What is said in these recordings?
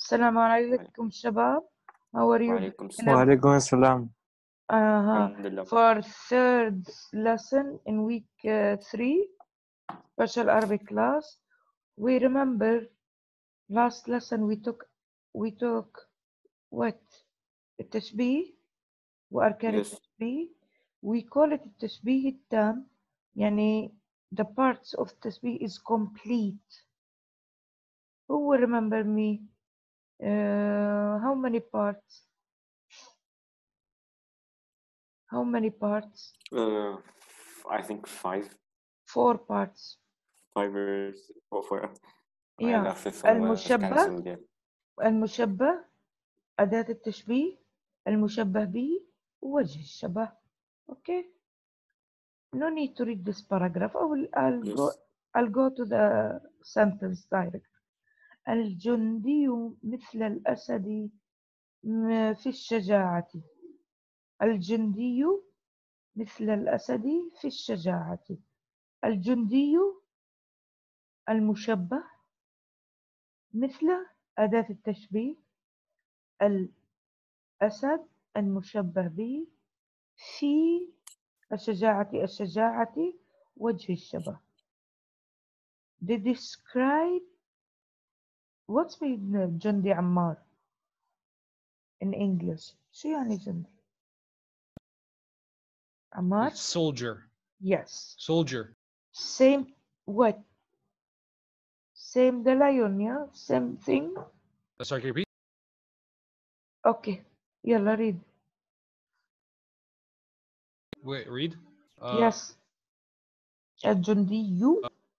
السلام عليكم شباب. How are you وعليكم doing? السلام. وعليكم السلام. الحمد لله. For third lesson in week 3 special Arabic class, we remember last lesson we took what? التشبيه وأركان Yes. التشبيه. We call it التشبيه التام، يعني the parts of التشبيه is complete. Who will remember me? How many parts? How many parts? I think 5. 4 parts. 5 years for Yeah. the fifth one was المشبه cancelled. Yeah. المشبه أداة التشبيه المشبه به ووجه الشبه. Okay. No need to read this paragraph. Yes. I'll go to the sentence direct. الجندي مثل الأسد في الشجاعة. الجندي مثل الأسد في الشجاعة. الجندي المشبه مثل أداة التشبيه الأسد المشبه به في الشجاعة وجه الشبه. They describe what's mean جندي عمار in English. شو يعني جندي عمار؟ Soldier. Yes. Soldier. Same what? Same the lion, yeah? Same thing? Sorry, can you repeat? Okay. يلا read. Wait, read. Yes. الجندي.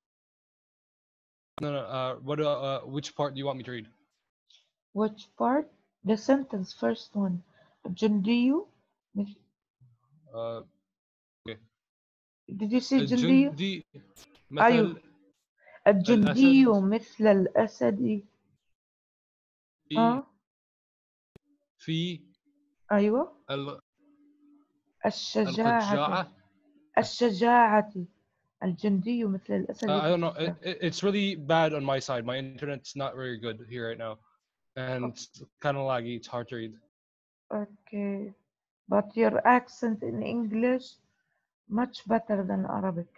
No. What? Which part do you want me to read? Which part? The sentence, first one. الجندي. Okay. Did you say جندي؟ الجندي أيوه. مثل الجندي الأسد مثل الأسد في أيوه القجاعة. الشجاعة. الجندي مثل الأسد. I don't know. It's really bad on my side. My internet's not very good here right now, and it's kind of laggy. It's hard to read. Okay, but your accent in English much better than Arabic.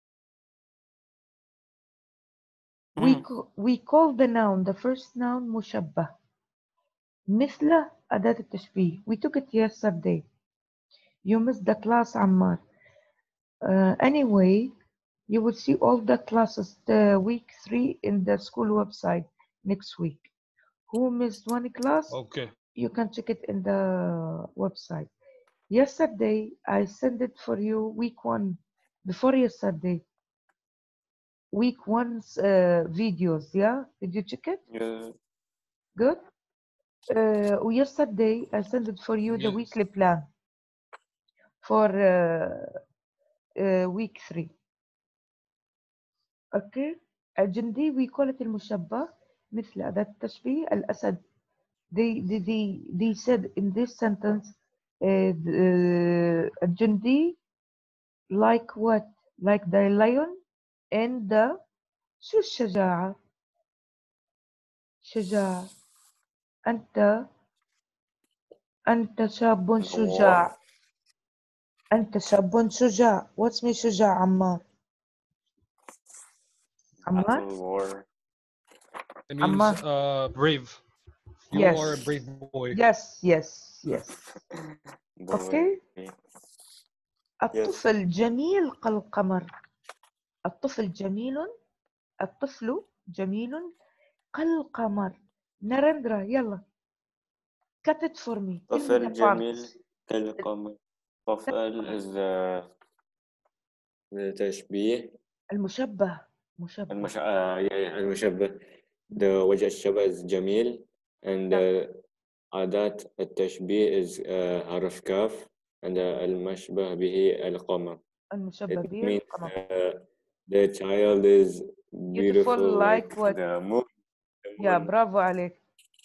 We call the noun, the first noun مشبه مثل أداة التشبيه. We took it yesterday. You missed the class عمار. Anyway, you will see all the classes the week 3 in the school website next week. Who missed one class? Okay. You can check it in the website. Yesterday, I sent it for you week 1. Before yesterday, week 1's videos, yeah? Did you check it? Yeah. Good. Yesterday, I sent it for you the Yes. weekly plan for week 3. Okay. الجندي we call it المشبه مثل أداة التشبيه الأسد. They said in this sentence الجندي like what? Like the lion and the شو الشجاعة؟ شجاع. أنت شاب شجاع. أنت شاب شجاع. What's mean شجاع عمار؟ عمار؟ War. It means عمار. brave. You Yes. are a brave boy. Yes. Boy. Okay. الطفل جميل كالقمر. الطفل جميل كالقمر. نارندرا يلا. Cut it for me. Give me the طفل جميل parts. كالقمر. طفل is the تشبيه. المشبه. المشبه. The وجه الشبه is جميل and أداة التشبيه is حرف كاف and المشبه به القمر. المشبه It به means القمر. the child is beautiful like what? the moon. Yeah, برافو عليك.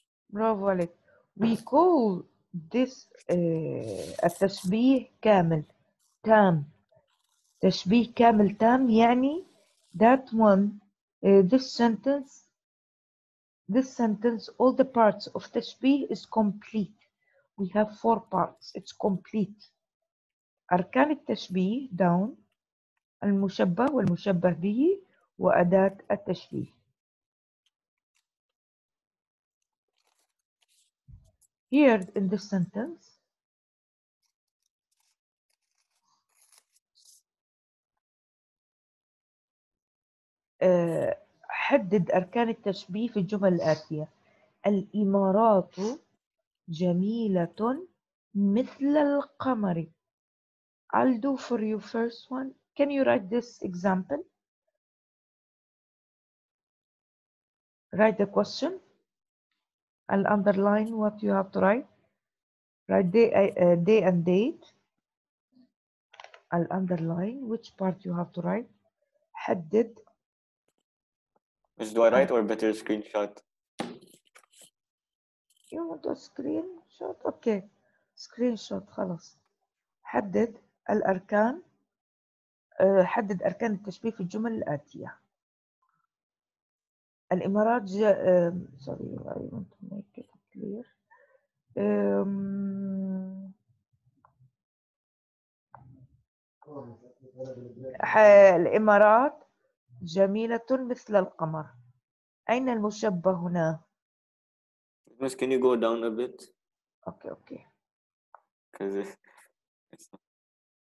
We call this التشبيه كامل تام. تشبيه كامل تام يعني that one this sentence this sentence, all the parts of تشبيه is complete. We have 4 parts. It's complete. أركان التشبيه down المشبه والمشبه به وأداة التشبيه. Here in this sentence حدد أركان التشبيه في الجمل الآتية. الإمارات جميلة مثل القمر. I'll do for you first one. Can you write this example? Write the question. I'll underline what you have to write. Write day and date. I'll underline which part you have to write. حدد. Do I write or better screenshot? You want a screenshot? Okay. Screenshot خلاص. حدد الأركان. حدد أركان التشبيه في الجمل الآتية. الإمارات sorry, I want to make it clear. الإمارات جميلة مثل القمر. أين المشبه هنا؟ Miss, can you go down a bit? Okay. Because it's not...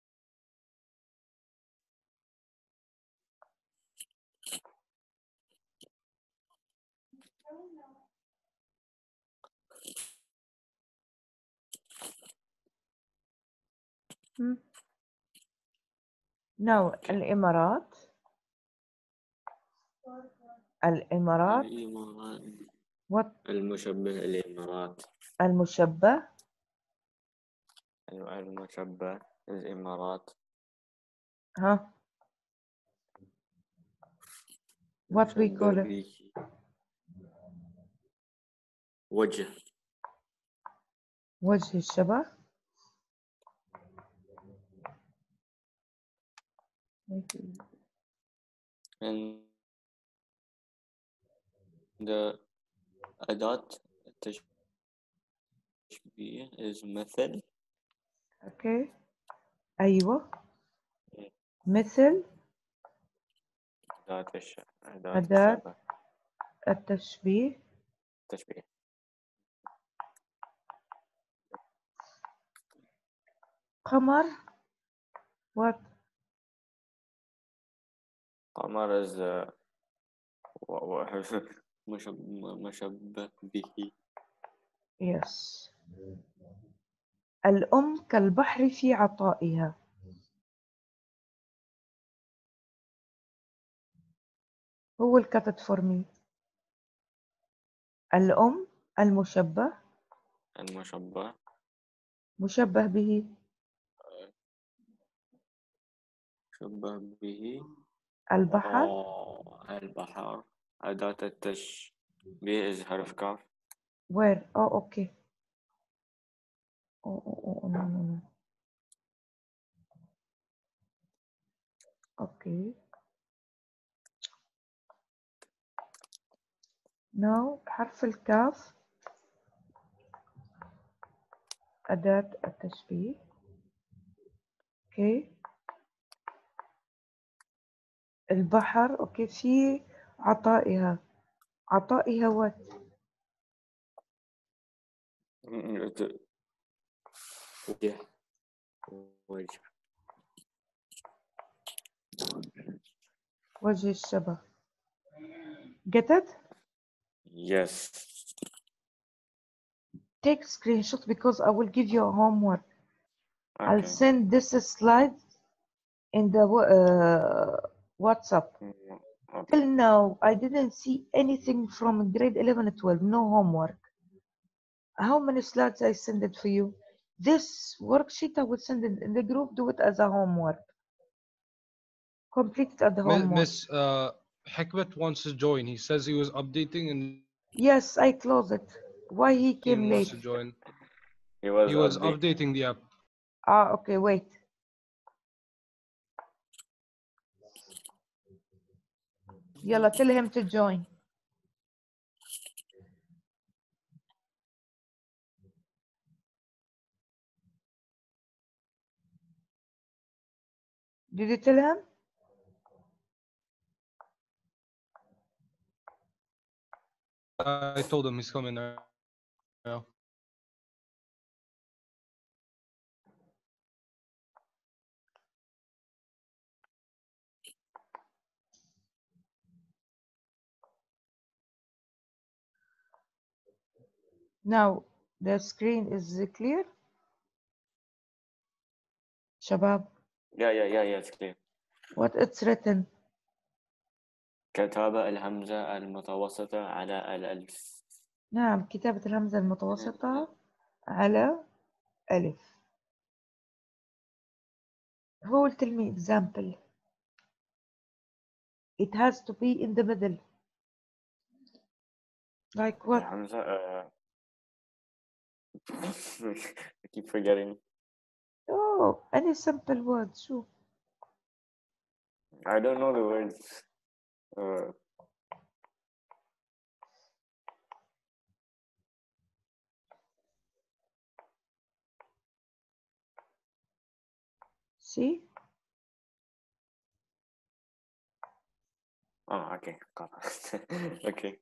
Now الإمارات what المشبه الإمارات. المشبه المشبه الإمارات. ها what we call it وجه الشبه. and the أداة التشبيه is مثل. Okay. أيوة. مثل أداة التشبيه. قمر what قمر is مشبه به. yes. الأم كالبحر في عطائها. Who will cut it for me? الأم المشبه مشبه به البحر. البحر أداة التشبيه is حرف كاف. Where? Oh, okay. Oh, no. Okay. Now حرف الكاف أداة التشبيه. Okay. البحر okay في عطائها. عطائها what? وجه الشبه. Get it? Yes. Take screenshot because I will give you a homework. Okay. I'll send this slide in the WhatsApp. Okay. Till now, I didn't see anything from grade 11 and 12, no homework. How many slides I send it for you? This worksheet I will send it in the group, do it as a homework. Complete it as a homework. Miss Hikmet wants to join. He says he was updating and Yes, I closed it. Why he came he wants late? to join. He was updating the app. Ah, okay, wait. Yalla, tell him to join. Did you tell him? I told him he's coming there now. Now the screen is clear. Shabab, Yeah, it's clear. what it's written? كتب الهمزة المتوسطة على الألف. نعم، كتابة الهمزة المتوسطة على ألف. Who will tell me example? It has to be in the middle. Like what? الهمزة I keep forgetting. Oh, any simple word. شو؟ I don't know the words. See? Oh, okay. Okay.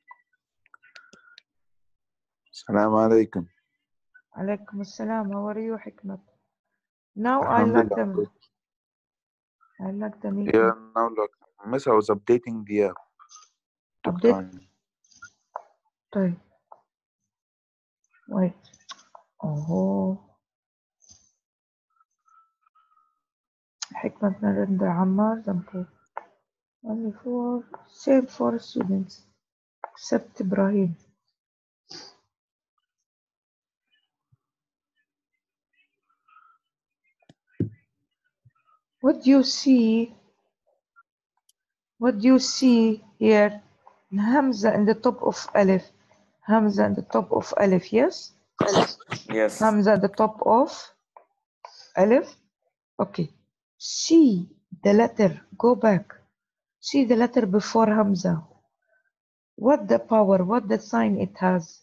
السلام عليكم. عليكم السلام. How are you, Hikmat? Now I الحمد like لله. them. I like the meeting. Yeah, now look. Miss, I was updating the app. Took Update. time. طيب. Wait. Oh. Hikmat Narendra Ammar Zampur. Only for same for students except Ibrahim. What do you see? What do you see here? Hamza in the top of Alif. Hamza in the top of Alif, yes? Yes. Hamza at the top of Alif. Okay. See the letter. Go back. See the letter before Hamza. What the power? What the sign it has?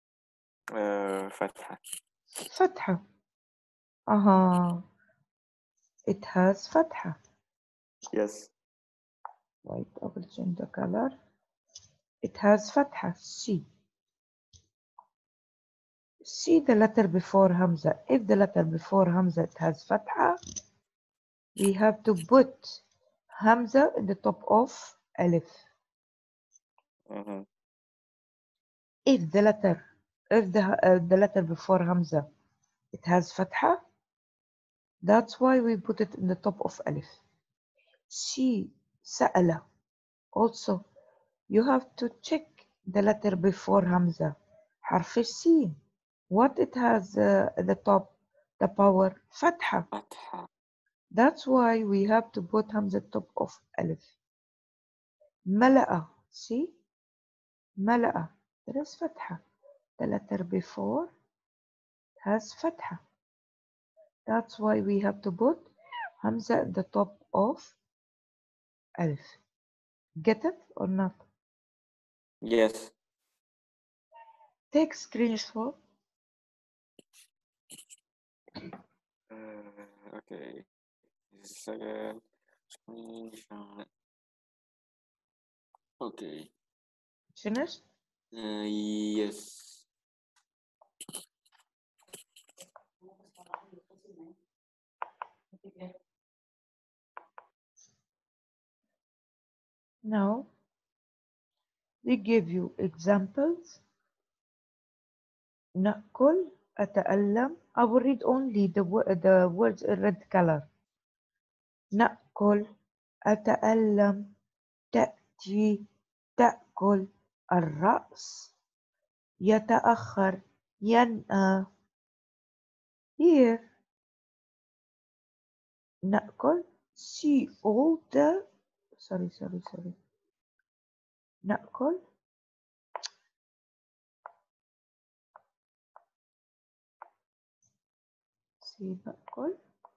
فتحة. Fatha. Aha. It has Fatha. Yes. Wait, I will change the color. It has Fatha. See. See the letter before Hamza. If the letter before Hamza it has Fatha, we have to put Hamza in the top of Alif. Mm-hmm. If the letter before Hamza it has Fatha, that's why we put it in the top of Alif. She Sa'ala. Also, you have to check the letter before Hamza. حرف السين. What it has at the top, the power, Fatha. فتحة. That's why we have to put Hamza top of Alif. Mala'a. See? Mala'a. There is Fatha. The letter before has Fatha. That's why we have to put Hamza at the top of Alif. Get it or not? Yes. Take screenshot. Okay. Second screenshot. Okay. Finish? Yes. Now, we give you examples. نأكل, أتألم. I will read only the words in red color. نأكل, أتألم, تأتي, تأكل, الرأس, يتأخر, ينأى. Here, نأكل, see all the, sorry. نأكل, see نأكل,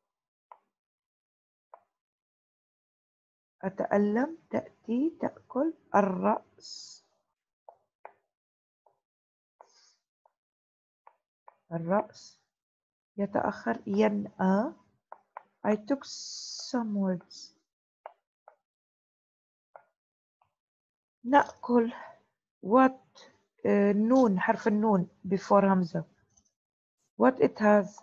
أتألم, تأتي, تأكل, الرأس. الرأس. يتأخر, ينأى. I took some words. نأكل. What نون حرف النون before همزة. What it has?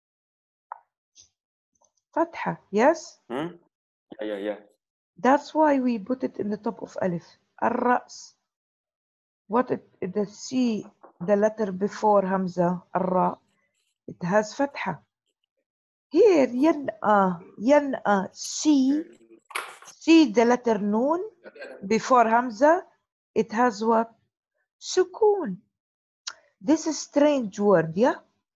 فتحة. Yes? Yeah. That's why we put it in the top of ألف. الرأس. What the C, the letter before همزة الراء, it has فتحة. Here ينأى C, the letter نون before همزة, it has what? سكون. This is strange word, yeah?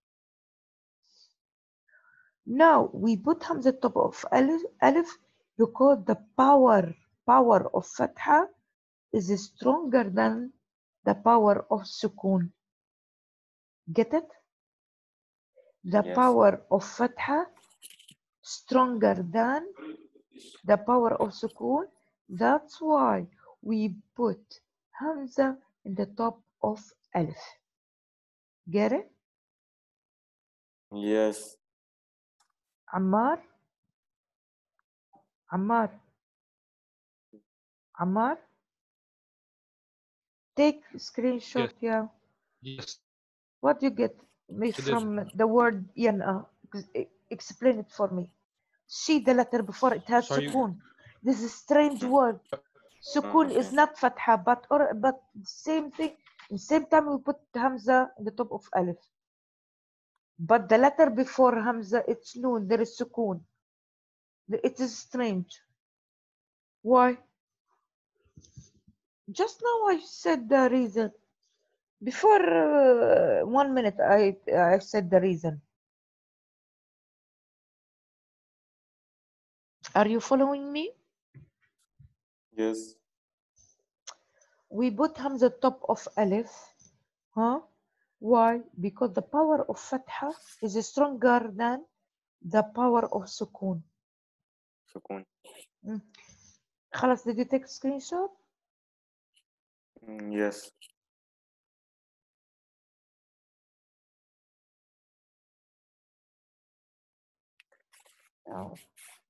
Now we put همزة top of ألف because the power of فتحة is stronger than the power of سكون. Get it? The Yes. power of فتحة stronger than the power of سكون. That's why we put همزة in the top of ألف. Get it? Yes. عمار take screenshot. Yes. Yeah. Yes. What do you get me It is. from the word ينأى? Explain it for me. See the letter before it has Sorry. سكون. This is a strange word. سكون is Okay. not فتحة, but same thing. In same time we put همزة in the top of ألف. But the letter before همزة it's نون. There is سكون. It is strange. Why? Just now I said the reason. Before 1 minute I said the reason. Are you following me? Yes. We put hamza top of alif. Huh? Why? Because the power of fatha is stronger than the power of sukun. سكون. خلاص, did you take a screenshot? Yes. أو.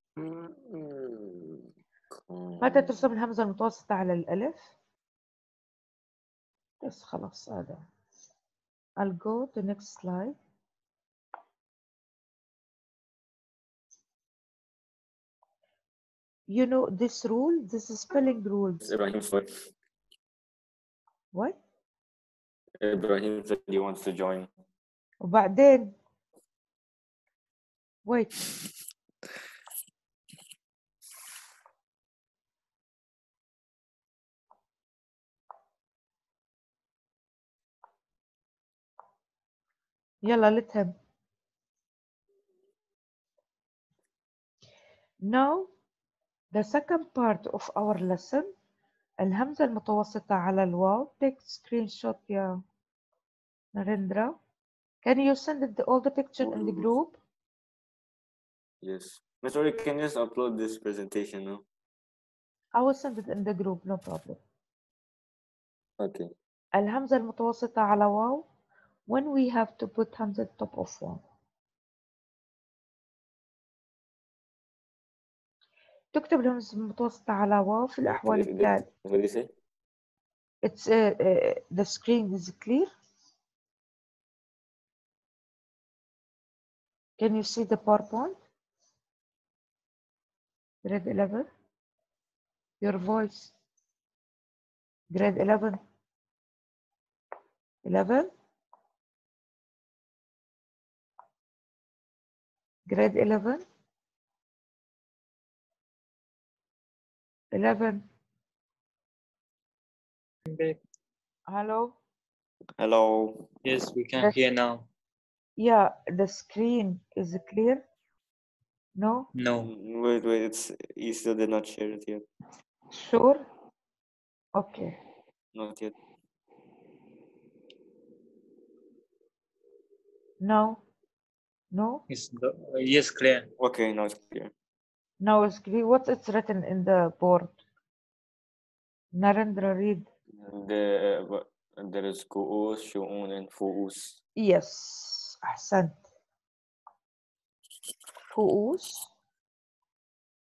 متى ترسم الهمزة المتوسطة على الألف؟ بس خلاص هذا. I'll go to next slide. You know this rule? This is spelling rules. Ibrahim said What? he wants to join. وبعدين wait. يلا let him. Now the second part of our lesson, الهمزة المتوسطة على الواو. Take screenshot يا ناريندرا. Can you send all the picture in the group? Yes. Mr. Ori, can you just upload this presentation now? I will send it in the group, no problem. Okay. الهمزة المتوسطة على واو when we have to put همزة top of واو. تكتب الهمزة المتوسطة على واو في الأحوال التالية. What did you say? It's the screen is clear. Can you see the PowerPoint? Grade 11. Your voice. Grade 11. 11. Grade 11. 11. Hello. Hello. Yes, we can hear now. Yeah, the screen is clear. No? No. Wait, you still did not share it yet. Sure? Okay. Not yet. No? No? Yes, clear. Okay, now it's clear. Now it's clear. What's it's written in the board? Narendra, read. There is كؤوس, شؤون, and فؤوس. Yes. أحسنت. كؤوس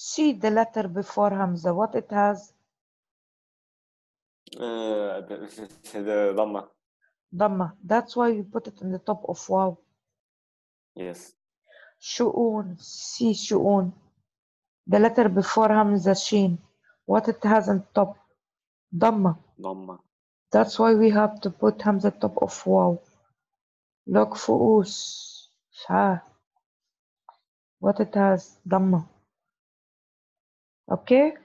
See the letter before Hamza, what it has? the Dhamma. Dhamma. That's why we put it in the top of Waw. Yes. Shu'un. See Shu'un. The letter before Hamza, Shin. What it has on top? Dhamma. Dhamma. That's why we have to put Hamza top of Waw. Look Fu'us. Sha. What it has? Dhamma. Okay?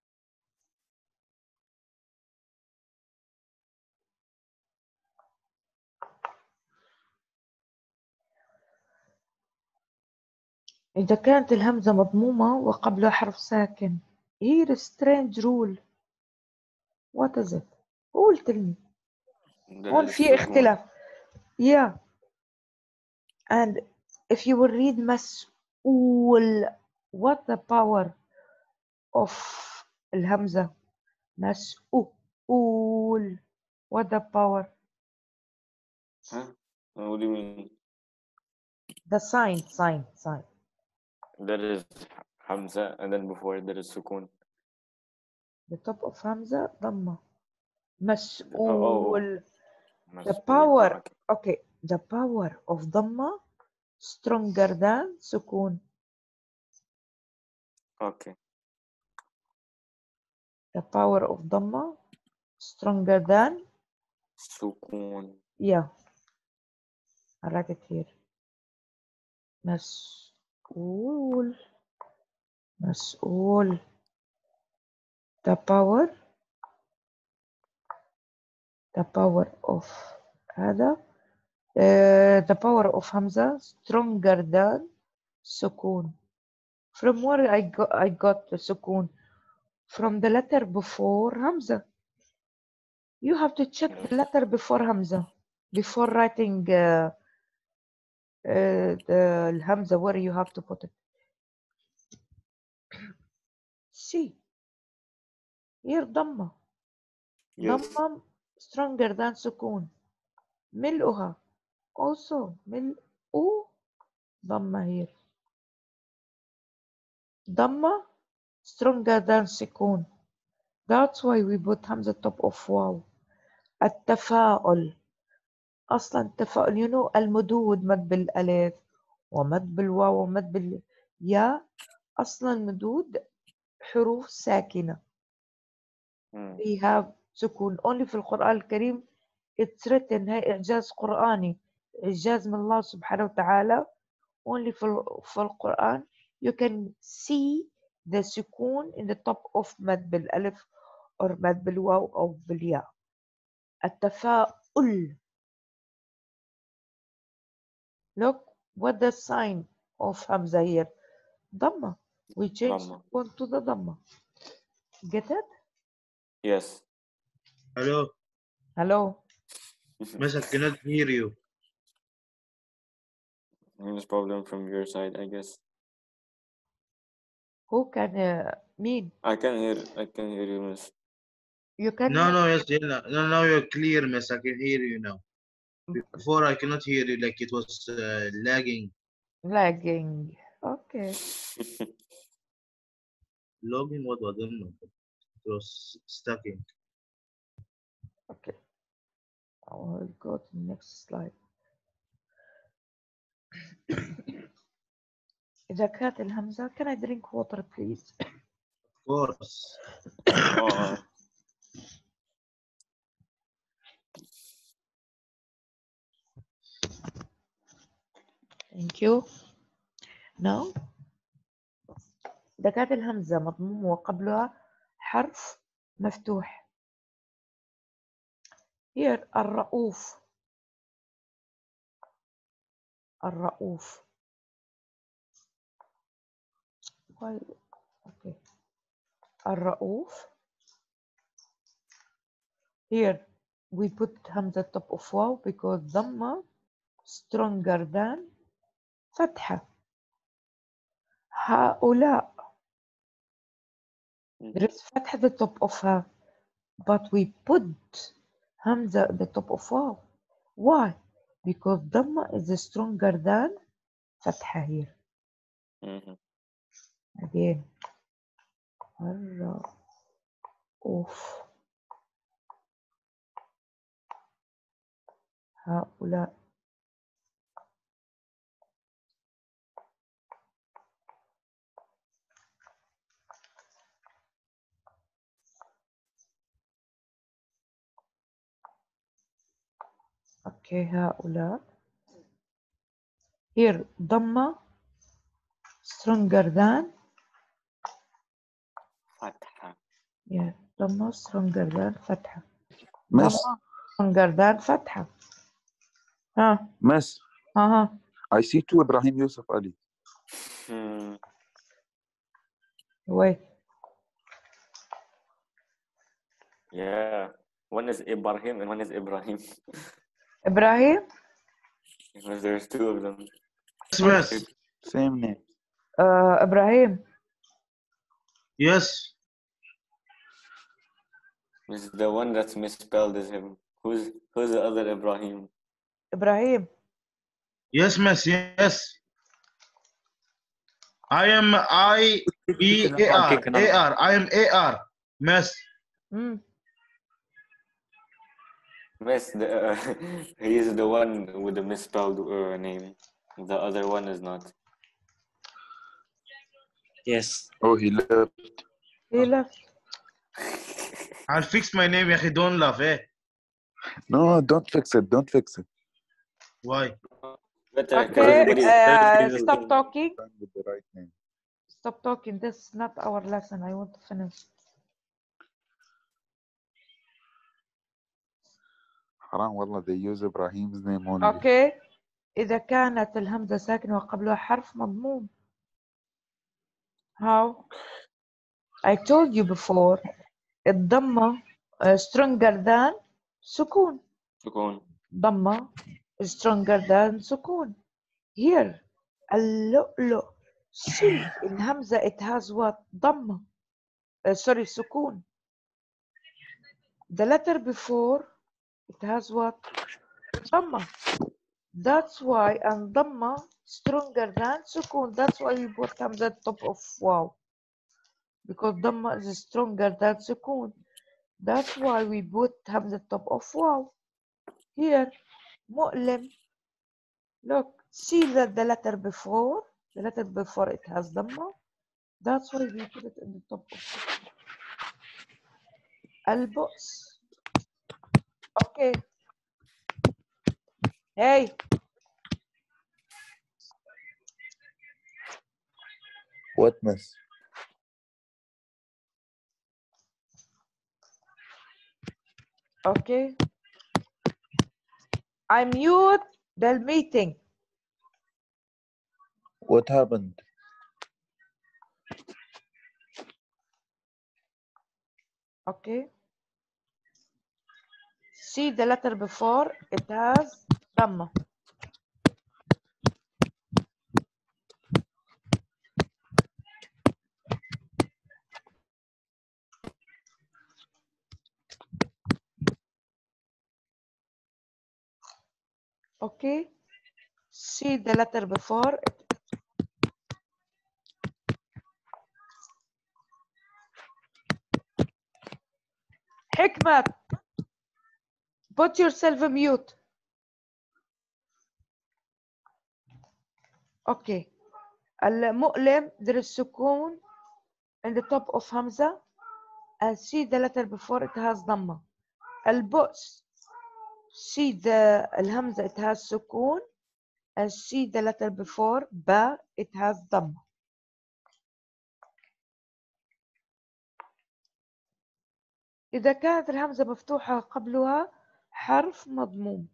إذا كانت الهمزة مضمومة وقبلها حرف ساكن. Here is strange rule. What is it? قول tell me. هون في اختلاف. Yeah. And if you will read مسؤول, what the power of الهمزة? مسؤول. What the power? Huh? What do you mean? The sign. There is Hamza, and then before there is Sukun. The top of Hamza, Dhamma. مسؤول. Oh. The power. Okay. The power of Dhamma stronger than Sukun. Okay. The power of Dhamma stronger than Sukun. Yeah. I write it here. مسؤول. مسؤول. The power of هذا the power of Hamza stronger than Sukun. From where I got the Sukun? From the letter before Hamza. You have to check the letter before Hamza before writing the Hamza, where you have to put it. See, here Dhamma. Yes. Dhamma stronger than Sukun. ملؤها also ملؤ Dhamma here. Dhamma stronger than Sukun. That's why we put Hamza top of Waw. التفاؤل. أصلا التفاؤل you know المدود مد بالألف ومد بالواو ومد بالياء. أصلا المدود حروف ساكنة. We have سكون only في القرآن الكريم. It's written هاي إعجاز قرآني. إعجاز من الله سبحانه وتعالى. Only في القرآن you can see the سكون in the top of مد بالألف or مد بالواو أو بالياء. التفاؤل. Look what the sign of Hamza here. Dhamma. We change Sukun to the Dhamma. Get it? Yes. Hello. Hello. Miss, I cannot hear you. There's problem from your side, I guess. Who can mean? I can hear you, Miss. You can No, hear? yes, yeah, no, now you're clear, Miss. I can hear you now. Before I cannot hear you, like it was lagging. Lagging. Okay. Logging, what was it? It was stucking. Okay. I will go to the next slide. إذا كانت الهمزة, can I drink water, please? Of course. Thank you. Now, إذا كانت الهمزة مضمومة وقبلها حرف مفتوح. Here الرؤوف. الرؤوف. Why? Okay. الرؤوف. Here we put Hamza top of Waw because Dhamma stronger than Fatha. هؤلاء. There is Fatha at the top of her, but we put Hamza at the top of Waw. Why? Because Dhamma is stronger than Fatha here. Again. أوف هؤلاء أوكي هؤلاء here ضمة stronger than فتحة. yeah ضمة stronger than فتحة Miss, ضمة stronger than فتحة ها Miss, ها I see two Ibrahim Yusuf Ali. wait Yeah. One is Ibrahim and one is Ibrahim. إبراهيم Because there's two of them. Yes. Same name. إبراهيم Yes. This is the one that's misspelled is him. Who's the other Ibrahim? إبراهيم Yes, miss. Yes. I am I-E-A-R. A-R. I am A-R. Miss. مم. Miss, he is the one with the misspelled name. The other one is not. Yes. Oh, he left. he left I'll fix my name. يا أخي don't laugh. Eh? No, don't fix it. Don't fix it. Why? Better, 'cause okay everybody- stop talking Done with the right name. stop talking this is not our lesson I want to finish حرام والله they use Ibrahim's name only. اوكي إذا كانت الهمزة ساكنة وقبلها حرف مضموم how I told you before الضمة stronger than سكون سكون. ضمة stronger than سكون here اللؤلؤ see الهمزة it has what ضمة sorry سكون the letter before it has what ضمة that's why and ضمة stronger than سكون that's why we put hamza at top of wow because ضمة is stronger than سكون that's why we put hamza at top of wow here مؤلم look see that the letter before it has ضمة that's why we put it in the top of سكون البؤس okay hey What miss? okay I mute the meeting What happened? okay see the letter before it has ضمة okay see the letter before it. حكمت put yourself mute okay المؤلم there is سكون in the top of همزة and see the letter before it has ضمة البؤس see the الهمزة it has سكون and see the letter before با it has ضمة إذا كانت الهمزة مفتوحة قبلها حرف مضموم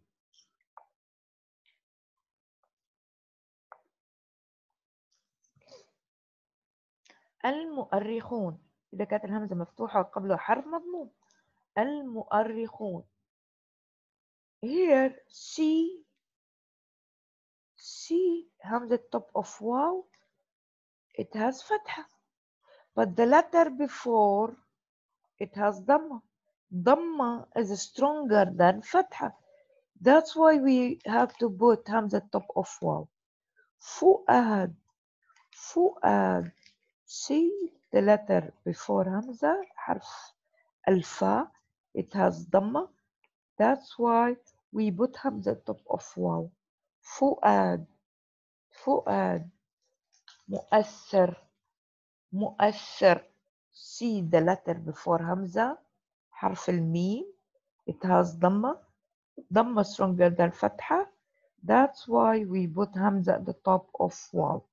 المؤرخون إذا كانت الهمزة مفتوحة قبلها حرف مضموم المؤرخون here see همزة top of wow it has فتحة but the letter before it has ضمة is stronger than فتحة that's why we have to put همزة top of wow فؤاد see the letter before همزة حرف الفاء. It has ضمة. That's why we put همزة top of واو. فؤاد فؤاد. مؤثر مؤثر. See the letter before همزة حرف الميم. It has ضمة. ضمة stronger than فتحة. That's why we put همزة at the top of واو.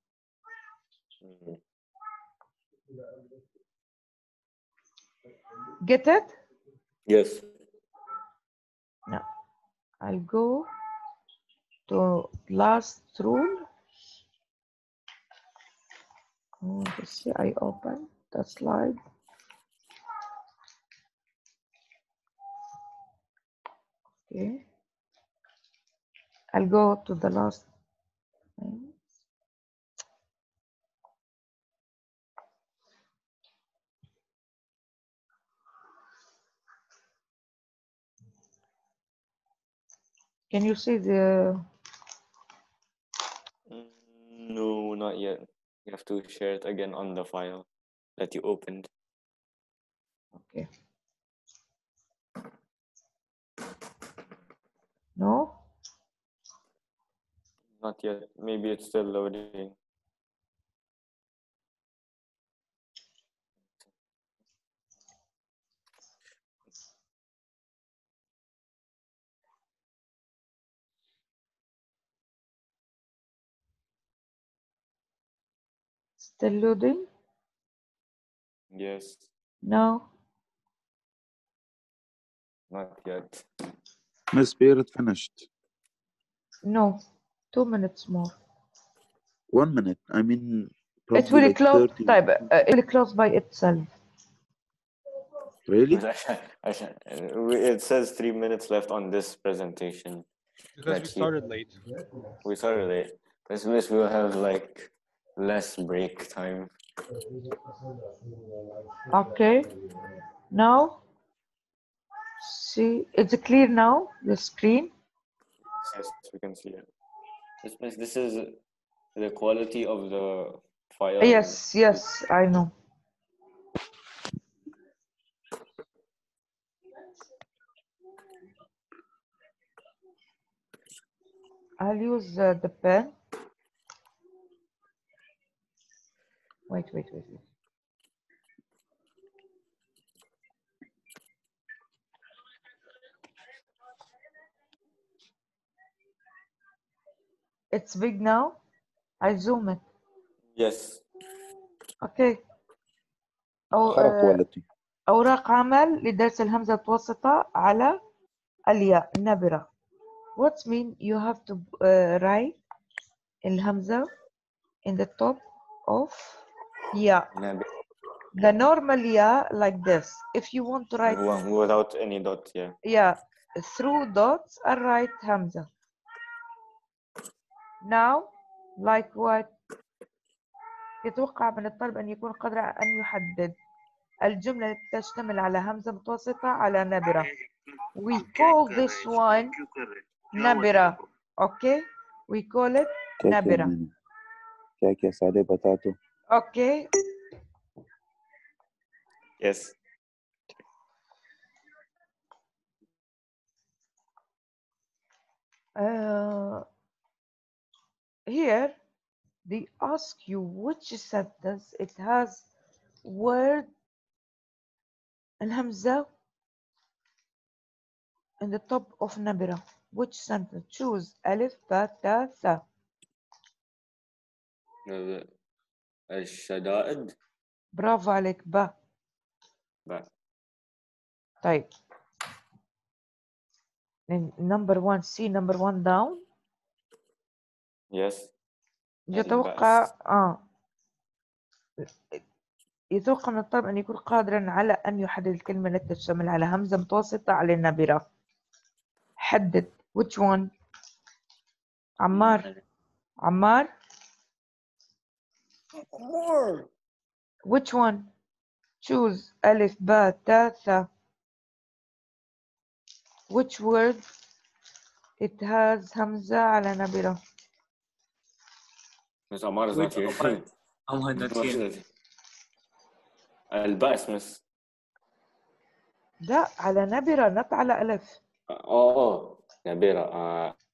Get it? Yes. Now I'll go to last rule. Let's see, I open the slide. Okay. I'll go to the last thing. Can you see the? No, not yet. You have to share it again on the file that you opened. Okay. No? Not yet. Maybe it's still loading. Still loading? Yes, No? not yet. Miss Spirit finished. No. 2 minutes more. 1 minute. I mean, It probably will like close. 30. طيب, it will close by itself. Really? It says 3 minutes left on this presentation. Because we Let's see. started late. We started late. This means we'll have like less break time. Okay. Now, see, it's clear now, the screen? Yes, we can see it. This is the quality of the file. Yes, yes, I know. I'll use the pen. Wait. It's big now. I zoom it. Yes. Okay. High quality. أوراق عمل لدرس الهمزة المتوسطة على الياء النابرة. What mean you have to write الهمزة in the top of ياء. The normal ياء like this. If you want to write without any dot, yeah. Yeah, through dots I write همزة. Now, like what? يتوقع من الطالب أن يكون قادر أن يحدد الجملة التي تشتمل على همزة متوسطة على نابرة. We call this one نابرة. Okay? We call it نابرة. كيكة سالي بطاطو. Okay? Yes. Here they ask you which sentence it has word الهمزة in the top of نابرة. Which sentence? Choose ألف باء تاء ثاء. الشدائد. برافو عليك با. طيب. Number 1 see number 1 down. Yes. يتوقع يتوقع من الطالب أن يكون قادرا على أن يحدد الكلمة التي تشتمل على همزة متوسطة على النابرة. حدد. Which one? عمار. Which one? Choose ألف باء تاء ثاء. Which word it has همزة على نابرة? Miss Amar is not here. I'm not here. الباء مس. لا على نبرة not على ألف. نبيرة.